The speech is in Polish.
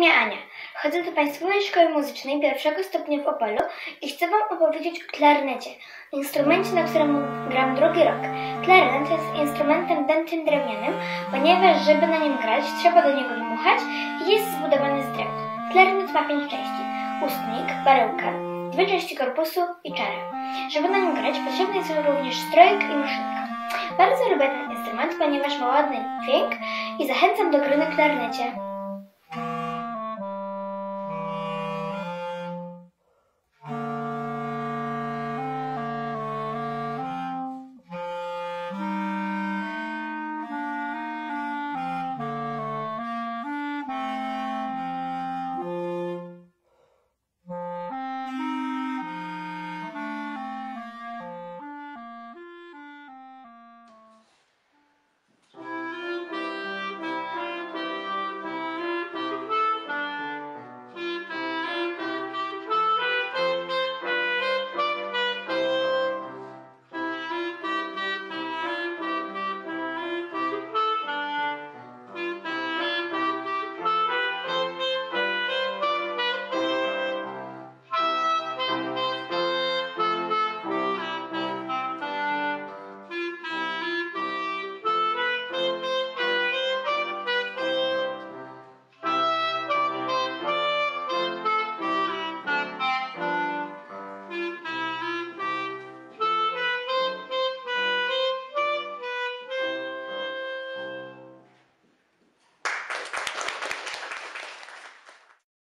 imię Ania. Chodzę do Państwowej Szkoły Muzycznej pierwszego stopnia w Opolu i chcę Wam opowiedzieć o klarnecie, instrumencie, na którym gram drugi rok. Klarnet jest instrumentem dętym drewnianym, ponieważ żeby na nim grać, trzeba do niego dmuchać i jest zbudowany z drewna. Klarnet ma 5 części: ustnik, baryłka, 2 części korpusu i czarę. Żeby na nim grać, potrzebny jest również strojek i maszynka. Bardzo lubię ten instrument, ponieważ ma ładny dźwięk i zachęcam do gry na klarnecie.